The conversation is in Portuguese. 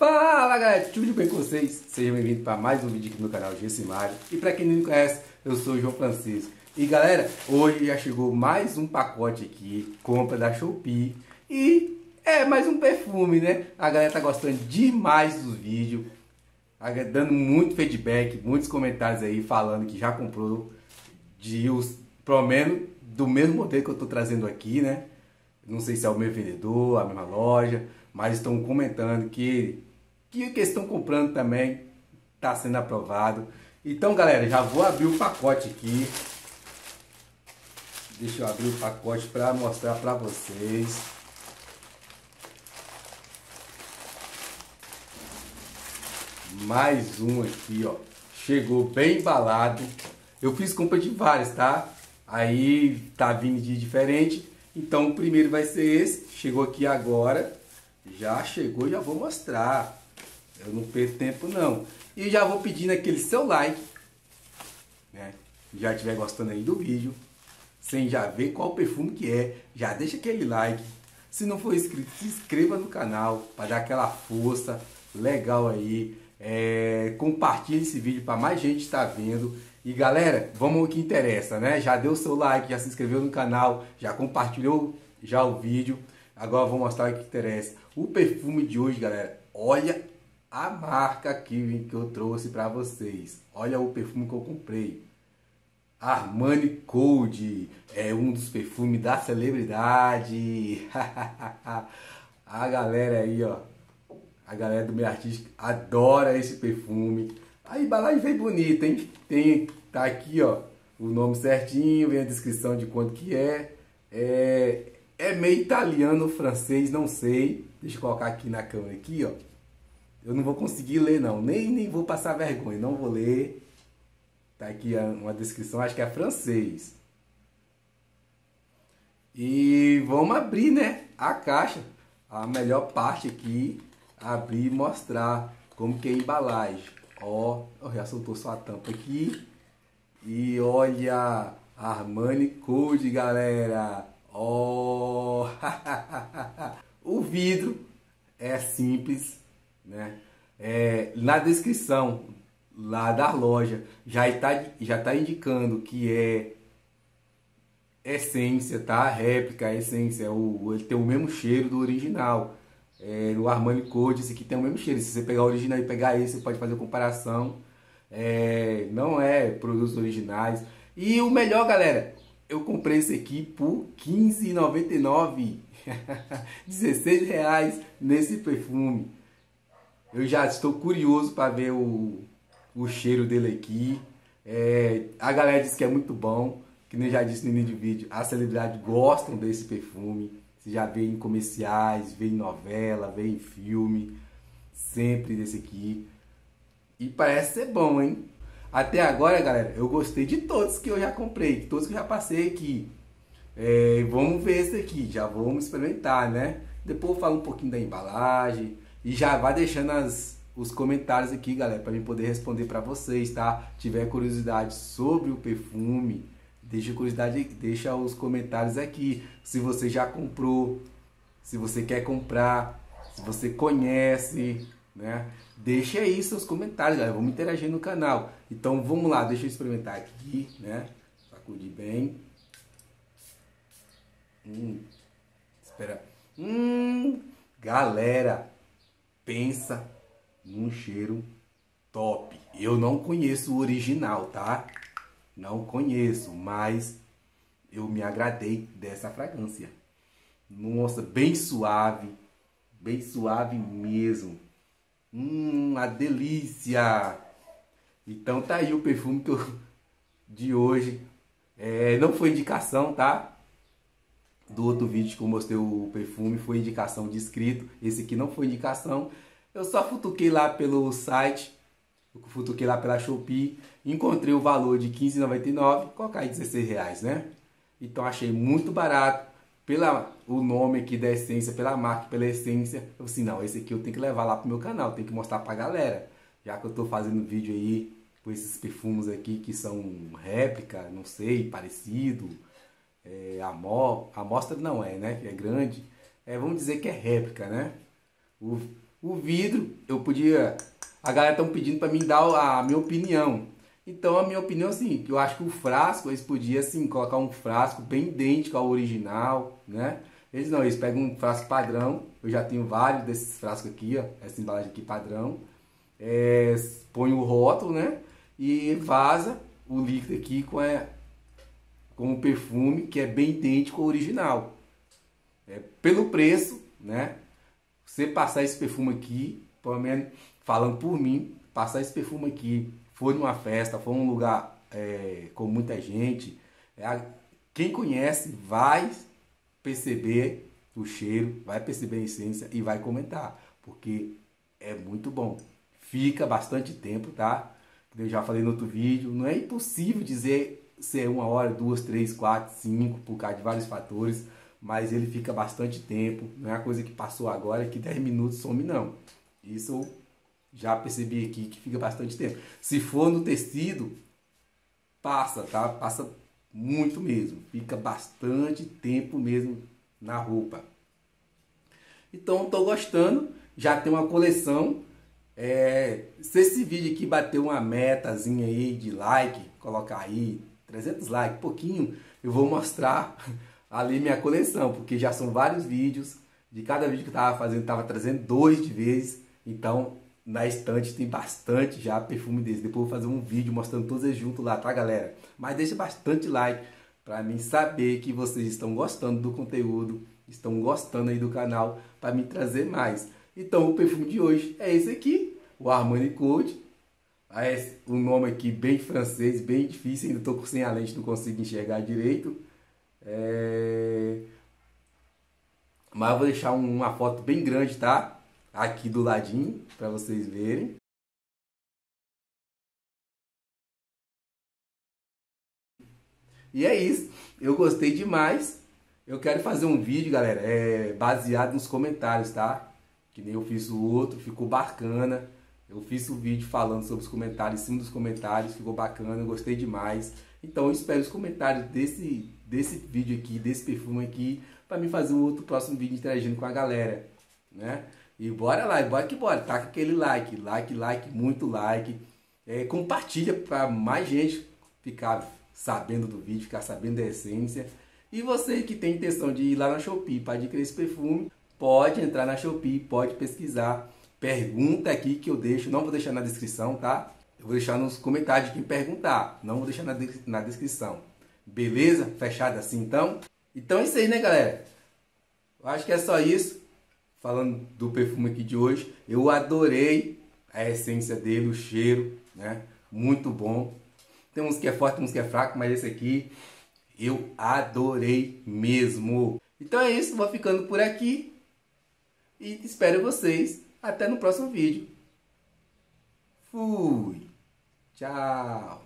Fala galera, tudo bem com vocês? Sejam bem-vindos para mais um vídeo aqui no canal Gessimário. E para quem não me conhece, eu sou o João Francisco. E galera, hoje já chegou mais um pacote aqui, compra da Shopee. E é mais um perfume, né? A galera tá gostando demais dos vídeos, dando muito feedback, muitos comentários aí falando que já comprou pelo menos do mesmo modelo que eu tô trazendo aqui, né? Não sei se é o meu vendedor, a mesma loja, mas estão comentando que eles estão comprando também está sendo aprovado. Então, galera, já vou abrir o pacote aqui. Deixa eu abrir o pacote para mostrar para vocês. Mais um aqui, ó. Chegou bem embalado. Eu fiz compra de vários, tá? Aí tá vindo de diferente. Então o primeiro vai ser esse. Chegou aqui agora. Já chegou, já vou mostrar. Eu não perco tempo não. E já vou pedindo aquele seu like, né? Já estiver gostando aí do vídeo, sem já ver qual perfume que é, já deixa aquele like. Se não for inscrito, se inscreva no canal para dar aquela força legal aí. Compartilhe esse vídeo para mais gente estar vendo. E galera, vamos ao que interessa, né? Já deu o seu like, já se inscreveu no canal, já compartilhou já o vídeo. Agora eu vou mostrar o que interessa. O perfume de hoje, galera, olha a marca aqui que eu trouxe para vocês. Olha o perfume que eu comprei. Armani Code. É um dos perfumes da celebridade. A galera aí, ó. A galera do meio artístico adora esse perfume. A embalagem veio bonita, hein? Tá aqui, ó, o nome certinho, vem a descrição de quanto que é. É meio italiano, francês, não sei. Deixa eu colocar aqui na câmera aqui, ó. Eu não vou conseguir ler não, nem vou passar vergonha, não vou ler. Tá aqui uma descrição, acho que é francês. E vamos abrir, né, a caixa. A melhor parte aqui, abrir e mostrar como que é a embalagem. Ó, já soltou só a tampa aqui. E olha, Armani Code, galera. Ó, o vidro é simples, né? Na descrição lá da loja já tá indicando que é essência, tá? Réplica, essência. Ele tem o mesmo cheiro do original. No Armani Code, esse aqui tem o mesmo cheiro. Se você pegar o original e pegar esse, você pode fazer comparação. Não é produtos originais. E o melhor, galera, eu comprei esse aqui por R$15,99. R$16 nesse perfume. Eu já estou curioso para ver o cheiro dele aqui. A galera diz que é muito bom. Que nem já disse no início do vídeo, as celebridades gostam desse perfume. Você já vê em comerciais, vê em novela, vê em filme. Sempre desse aqui. E parece ser bom, hein? Até agora, galera, eu gostei de todos que eu já comprei. Todos que eu já passei aqui. Vamos ver esse aqui. Já vamos experimentar, né? Depois eu falo um pouquinho da embalagem. E já vai deixando os comentários aqui, galera, para mim poder responder para vocês, tá? Tiver curiosidade sobre o perfume, deixa os comentários aqui. Se você já comprou, se você quer comprar, se você conhece, né? Deixa aí seus comentários, galera. Vamos interagir no canal. Então vamos lá, deixa eu experimentar aqui, né? Sacudir bem. Espera. Galera, pensa num cheiro top. Eu não conheço o original, tá? Não conheço, mas eu me agradei dessa fragrância. Nossa, bem suave mesmo. Uma delícia. Então tá aí o perfume de hoje. Não foi indicação, tá? Do outro vídeo que eu mostrei o perfume foi indicação de inscrito. Esse aqui não foi indicação. Eu só futuquei lá pelo site. Eu futuquei lá pela Shopee. Encontrei o valor de R$15,99. Colocar aí R$16, né? Então achei muito barato. O nome aqui da essência, pela marca, pela essência. Eu falei assim, não, esse aqui eu tenho que levar lá pro meu canal. Tenho que mostrar pra galera. Já que eu tô fazendo vídeo aí com esses perfumes aqui que são réplica, não sei, parecido. Amostra não é, né? Que é grande. Vamos dizer que é réplica, né? O vidro, eu podia... A galera estão pedindo para mim dar a minha opinião. Então a minha opinião é assim, eu acho que o frasco, eles podiam assim, colocar um frasco bem idêntico ao original, né? Eles não, eles pegam um frasco padrão, eu já tenho vários desses frascos aqui, ó, essa embalagem aqui padrão. Põe o rótulo, né? E vaza o líquido aqui com o perfume que é bem idêntico ao original. Pelo preço, né? Você passar esse perfume aqui, pelo menos falando por mim, passar esse perfume aqui, for numa festa, for num lugar com muita gente, quem conhece vai perceber o cheiro, vai perceber a essência e vai comentar, porque é muito bom. Fica bastante tempo, tá? Eu já falei no outro vídeo, não é impossível dizer se é 1 hora, 2, 3, 4, 5, por causa de vários fatores, mas ele fica bastante tempo, não é uma coisa que passou agora, que 10 minutos some não. Isso eu já percebi aqui que fica bastante tempo. Se for no tecido, passa, tá? Passa muito mesmo, fica bastante tempo mesmo na roupa. Então estou gostando, já tem uma coleção. Se esse vídeo aqui bater uma metazinha aí de like, colocar aí 300 likes, pouquinho, eu vou mostrar ali minha coleção, porque já são vários vídeos. De cada vídeo que eu tava fazendo, tava trazendo 2 de vez. Então na estante tem bastante já perfume desse. Depois eu vou fazer um vídeo mostrando todos eles juntos lá, tá galera? Mas deixa bastante like para mim saber que vocês estão gostando do conteúdo, estão gostando aí do canal, para me trazer mais. Então o perfume de hoje é esse aqui, o Armani Code. O nome aqui bem francês, bem difícil, ainda estou sem a lente, não consigo enxergar direito. Mas eu vou deixar uma foto bem grande, tá? Aqui do ladinho, para vocês verem. E é isso, eu gostei demais. Eu quero fazer um vídeo, galera, baseado nos comentários, tá? Que nem eu fiz o outro, ficou bacana. Eu fiz o vídeo falando sobre os comentários, em cima dos comentários, ficou bacana, eu gostei demais. Então eu espero os comentários desse vídeo aqui, desse perfume aqui, para mim fazer um outro próximo vídeo interagindo com a galera, né? E bora lá, bora que bora, taca aquele like, muito like. Compartilha para mais gente ficar sabendo do vídeo, ficar sabendo da essência. E você que tem intenção de ir lá na Shopee para adquirir esse perfume, pode entrar na Shopee, pode pesquisar. Pergunta aqui que eu deixo, não vou deixar na descrição, tá? Eu vou deixar nos comentários de quem perguntar, não vou deixar na descrição. Beleza? Fechado assim então? Então é isso aí, né, galera? Eu acho que é só isso. Falando do perfume aqui de hoje, eu adorei a essência dele, o cheiro, né? Muito bom. Tem uns que é forte, uns que é fraco, mas esse aqui eu adorei mesmo. Então é isso, vou ficando por aqui e espero vocês até no próximo vídeo. Fui! Tchau!